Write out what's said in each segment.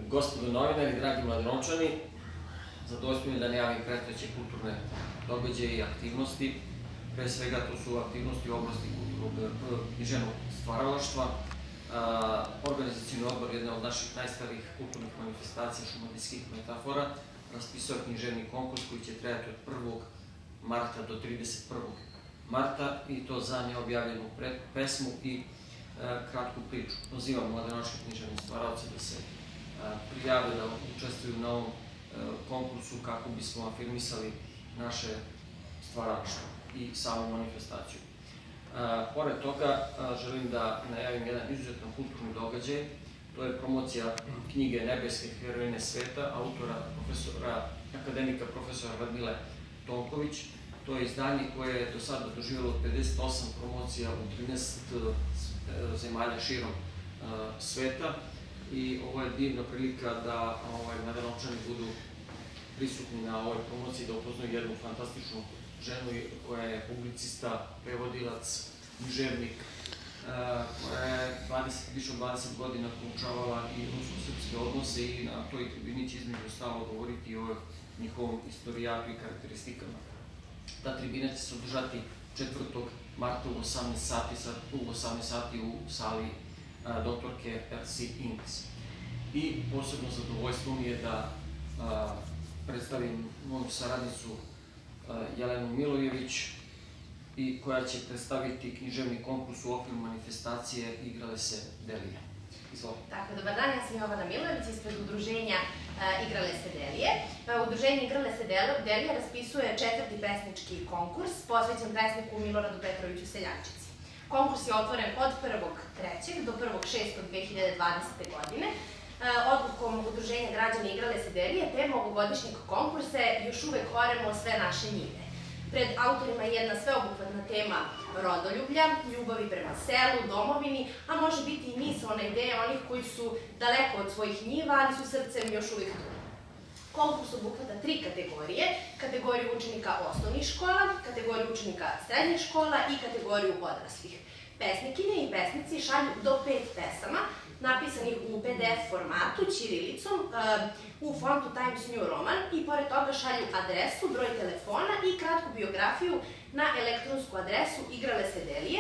Gospodo novinari, dragi mladenovčani, zadovoljstvo mi je da najavim predstojeće kulturne događaje i aktivnosti. Pre svega to su aktivnosti u oblasti književnog stvaralaštva. Organizacioni odbor, jedna od naših najstarijih kulturnih manifestacija šumadijskih metafora, raspisao književni konkurs koji će trajati od 1. marta do 31. marta i to za neobjavljenu pesmu i kratku priču. Pozivam mladenovačke književne stvaralce da se prijave, da učestvuju na ovom konkursu kako bismo afirmisali naše stvaralaštvo i samu manifestaciju. Pored toga, želim da najavim jedan izuzetan kulturni događaj. To je promocija knjige Nebeske heroine sveta, autora akademika profesora Radmile Tonković. To je izdanje koje je do sada doživjelo 58 promocija u 13 zemalja širom sveta i ovo je divna prilika da mladenovčani budu prisutni na ovoj promociji, da upoznaju jednu fantastičnu ženu koja je publicista, prevodilac, književnik, koja je više od 20 godina poučavala i rusko-srpske odnose i na toj tribini će između ostalo govoriti o njihovom istorijatu i karakteristikama. Ta tribina će se održati 4. marta u 18 sati u sali doktorke Elsie Inks. I posebno zadovoljstvo mi je da predstavim moju saradnicu Jelenu Milojević i koja će predstaviti književni konkurs u okviru manifestacije Igrale se Delije. Izvolite. Tako, dobar dan, ja sam Jovana Milojević ispred udruženja Igrale se Delije. Udruženje Igrale se Delije raspisuje 4. pesnički konkurs posvećen pesniku Miloradu Petroviću Seljančici. Konkurs je otvoren od 1.3. do 1.6.2020. godine. Odlukom Udruženja građana Igrale se Delije, tema ovogodišnjeg konkursa je Još uvek oremo sve naše njive. Pred autorima je jedna sveobuhvatna tema rodoljublja, ljubavi prema selu, domovini, a može biti i misaona ideja onih koji su daleko od svojih njiva, ali su srcem još uvek tu. Konkurs obuhvata 3 kategorije, kategoriju učenika osnovnih škola, kategoriju učenika srednjih škola i kategoriju odraslih. Pesnikinje i pesnici šalju do 5 pesama, napisanih u PDF formatu, ćirilicom, u fontu Times New Roman i pored toga šalju adresu, broj telefona i kratku biografiju na elektronsku adresu igralesedelije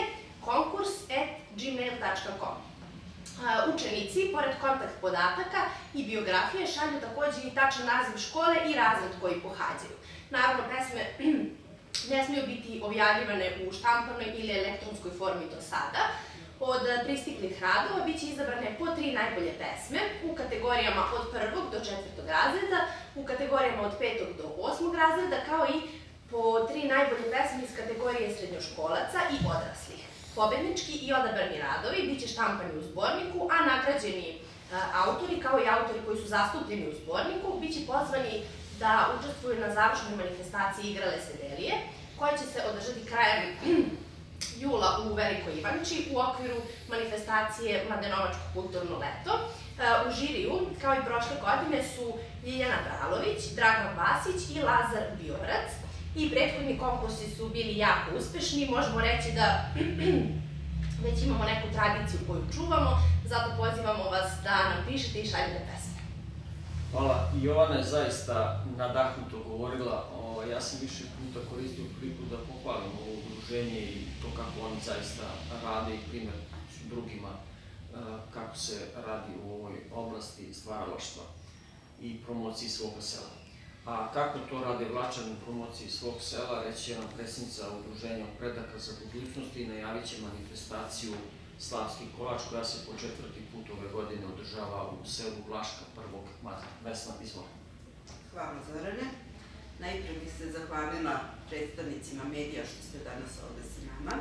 konkurs@gmail.com. Učenici, pored kontakt podataka i biografije, šalju takođe i tačan naziv škole i razred koji pohađaju. Naravno, pesme ne smiju biti objavljivane u štampanoj ili elektronskoj formi do sada. Od pristiglih radova biće izabrane po 3 najbolje pesme u kategorijama od 1. do 4. razreda, u kategorijama od 5. do 8. razreda, kao i po 3 najbolje pesme iz kategorije srednjoškolaca i odraslih. Pobednički i odabrani radovi biće štampani u zborniku, a nagrađeni autori, kao i autori koji su zastupljeni u zborniku, biće pozvani da učestvuju na završnoj manifestaciji Igrale se Delije, koja će se održati krajem jula u Velikoj Ivanči u okviru manifestacije Mladenovačko kulturno leto. U žiriju, kao i prošle godine, su Ljiljana Bralović, Dragan Vasić i Lazar Biobrac. I prethodni konkursi su bili jako uspešni, možemo reći da već imamo neku tradiciju koju čuvamo, zato pozivamo vas da nam pišete i šaljete pesme. Hvala. Jovana je zaista nadahnuto govorila. Ja sam više puta koristio priliku da pohvalim ovo udruženje i to kako oni zaista rade i primjer su drugima kako se radi u ovoj oblasti stvaralaštva i promociji svog sela. A kako to rade Vlačani u promociji svog sela, reći je nam predsjednica udruženja od Predaka za budućnost i najavit će manifestaciju Slavski kolač koja se po 4. put ove godine održava u selu Vlaška 1. marta. Vesna, izvolite. Hvala, Zorane. Najprej bih se zahvalila predstavnicima medija što ste danas ovde sa nama.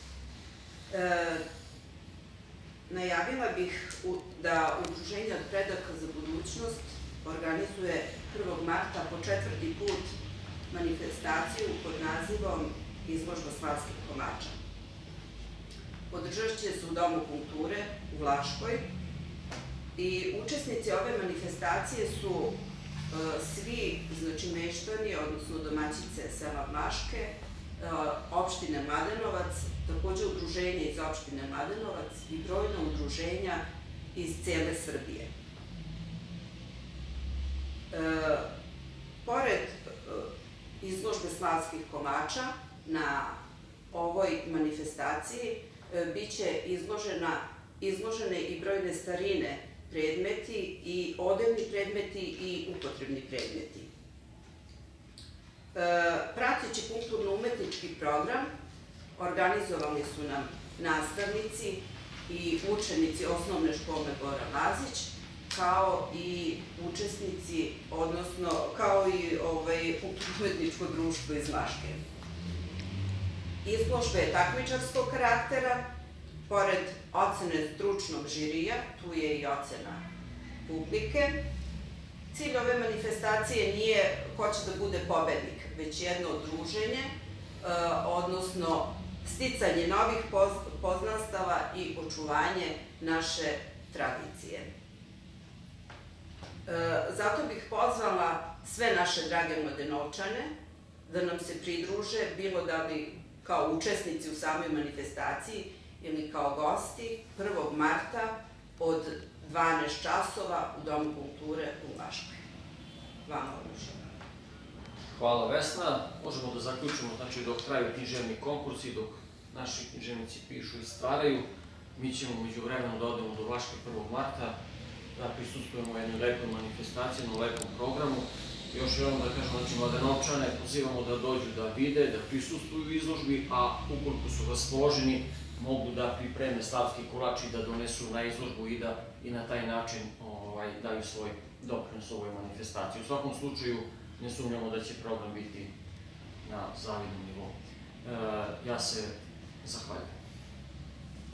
Najavila bih da Udruženje od Predaka za budućnost organizuje 1. marta po 4. put manifestaciju pod nazivom Izložba slavskih kolača. Održat će se u Domu kulture u Vlaškoj i učesnici ove manifestacije su svi meštani, odnosno domaćice sela Vlaške, opštine Mladenovac, takođe udruženje iz opštine Mladenovac i brojna udruženja iz cele Srbije. slavskih komača na ovoj manifestaciji biće izložene i brojne starine predmeti i odevni predmeti i upotrebni predmeti. Prateći kulturno-umetnički program organizovali su nam nastavnici i učenici osnovne škole Gora Lazić, kao i učesnici, odnosno kao i kulturno-umetničko društvo iz Vaške. Izložba je takmičarskog karaktera, pored ocene stručnog žirija, tu je i ocena publike. Cilj ove manifestacije nije ko će da bude pobednik, već jedno druženje, odnosno sticanje novih poznanstava i očuvanje naše tradicije. Zato bih pozvala sve naše drage Mladenovčane da nam se pridruže, bilo da li kao učesnici u samoj manifestaciji ili kao gosti 1. marta od 12 časova u Domu kulture u Vaškoj. Vama odlučimo. Hvala Vesna. Možemo da zaključimo, znači dok traju književni konkursi, dok naši književnici pišu i stvaraju, mi ćemo među vremenu da odemo do Vaške 1. marta, da prisustujemo jednoj lepoj manifestaciji, na lepom programu. Još jednom da kažemo, znači Mladenovčane pozivamo da dođu da vide, da prisustuju u izložbi, a ukoliko su raspoloženi, mogu da pripreme slavski kolač i da donesu na izložbu i da i na taj način daju svoj doprinos ovoj manifestaciji. U svakom slučaju, ne sumnjamo da će program biti na zavidnom nivou. Ja se zahvaljujem.